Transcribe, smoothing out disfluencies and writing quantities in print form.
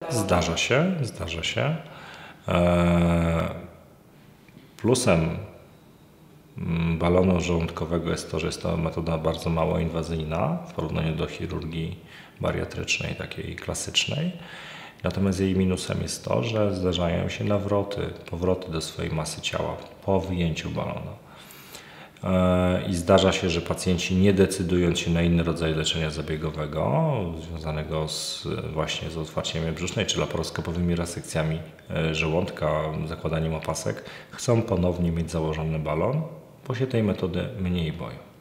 Zdarza się, zdarza się. Plusem balonu żołądkowego jest to, że jest to metoda bardzo mało inwazyjna w porównaniu do chirurgii bariatrycznej, takiej klasycznej. Natomiast jej minusem jest to, że zdarzają się powroty do swojej masy ciała po wyjęciu balonu. I zdarza się, że pacjenci, nie decydując się na inny rodzaj leczenia zabiegowego związanego właśnie z otwarciem jamy brzusznej czy laparoskopowymi resekcjami żołądka, zakładaniem opasek, chcą ponownie mieć założony balon, bo się tej metody mniej boją.